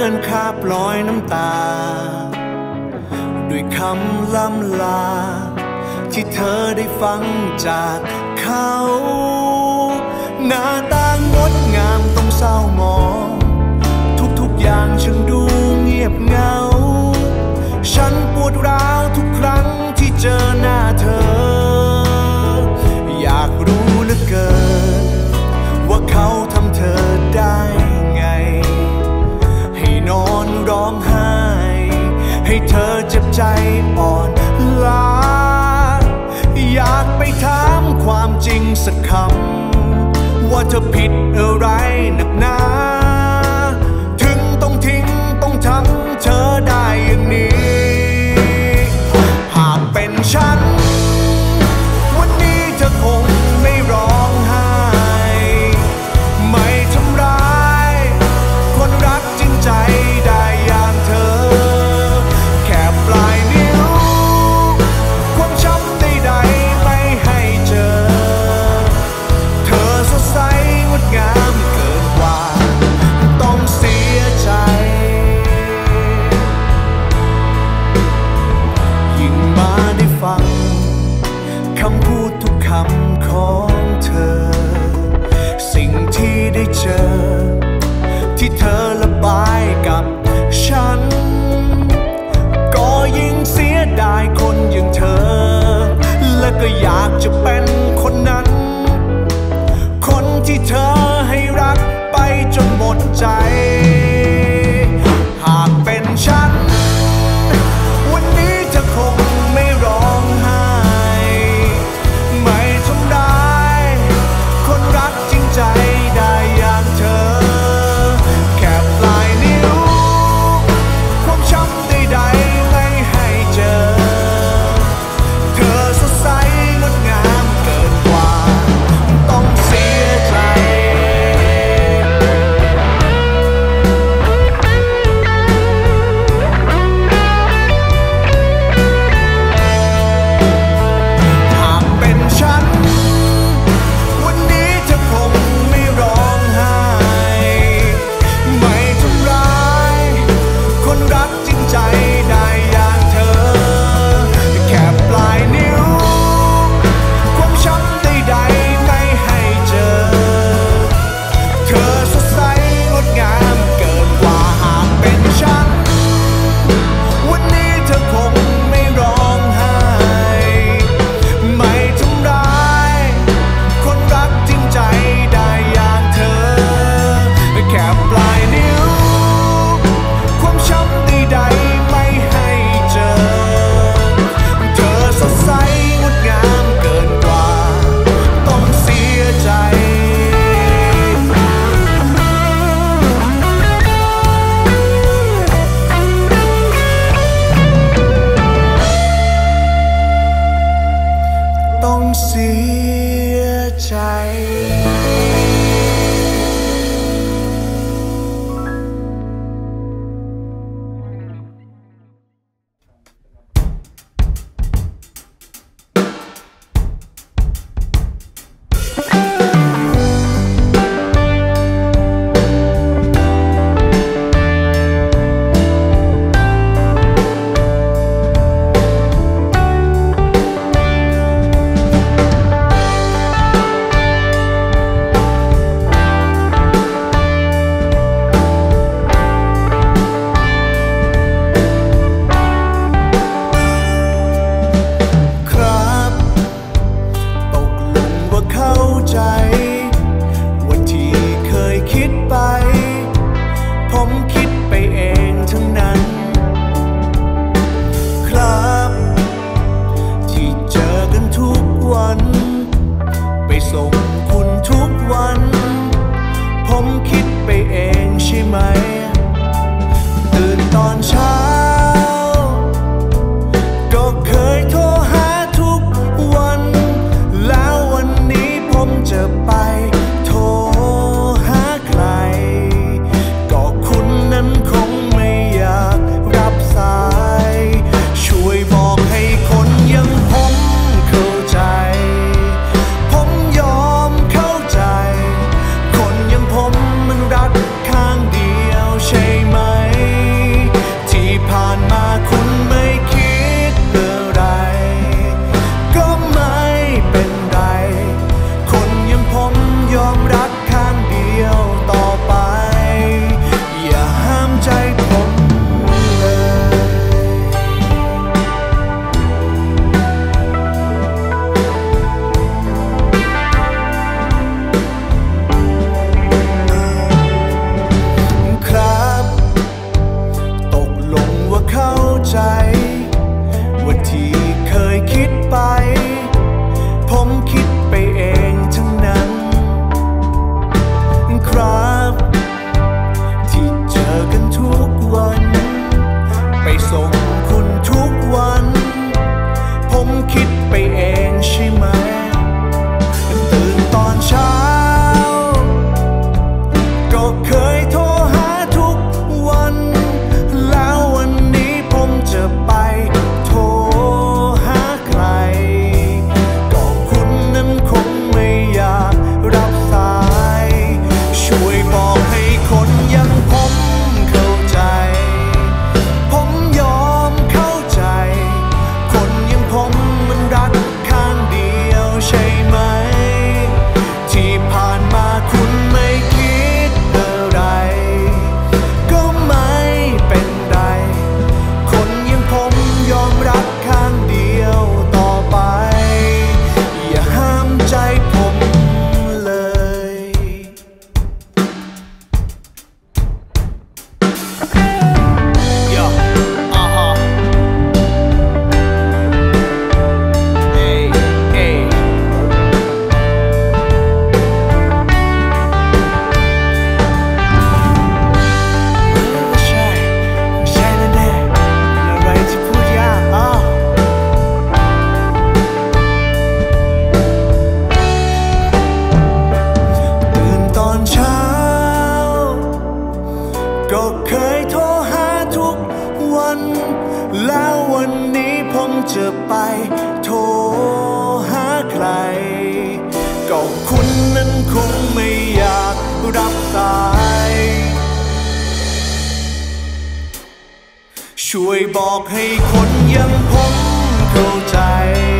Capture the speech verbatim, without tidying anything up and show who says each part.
Speaker 1: อนข้าปล่อยน้ำตาด้วยคำล่ำลาที่เธอได้ฟังจากเขาหน้าตางดงามต้องเศร้าหมองทุกๆอย่างฉันดูเงียบเหงาฉันปวดร้าวทุกครั้งที่เจอหน้าเธออยากรู้เหลือเกินว่าเขาทำเธอได้ไงให้นอนร้องไห้ให้เธอเจ็บใจอ่อนล้าอยากไปถามความจริงสักคำว่าเธอผิดอะไรหนักหนาถึงต้องทิ้งต้องทำเธอได้อย่างนี้หากเป็นฉันวันนี้เธอคงไม่ร้องไห้ไม่ทำร้ายคนรักจริงใจได้อย่างเธอแค่ปลายนิ้วความช้ำใดๆไม่ให้เจอเธอสดใสงดงามเกินกว่าต้องเสียใจยิ่งมาได้ฟังคำพูดทุกคำของเธอสิ่งที่ได้เจอที่เธอระบายกับฉันก็ยิ่งเสียดายคนอย่างเธอและก็อยากจะเป็นคนนั้นคนที่เธอให้รักไปจนหมดใจหากเป็นฉันวันนี้เธอคงไม่ร้องไห้ไม่ทำร้ายคนรักจริงใจได้อย่างเธอแค่ปลายนิ้วความช้ำใดๆไม่ให้เจอเธอสดใสงดงามเคยโทรหาทุกวันแล้ววันนี้ผมจะไปโทรหาใครก็คุณนั้นคงไม่อยากรับสายช่วยบอกให้คนอย่างผมเข้าใจผมยอมเข้าใจคนอย่างผมมันรักข้างเดียวใช่ไหมที่ผ่านมาคุณไม่คิดอะไรก็ไม่เป็นไรคนอย่างผมยอมรับข้างเดียวต่อไปอย่าห้ามใจผมเลยย่าอ่าฮะเอ้ยเอ้ยไม่ใช่ไม่ใช่แน่ๆอะไรที่พูดยากอ้าวตื่นตอนเช้าก็เคยโทรหาทุกวันแล้ววันนี้ผมจะไปโทรหาใครก็คุณนั้นคงไม่อยากรับสายช่วยบอกให้คนอย่างผมเข้าใจ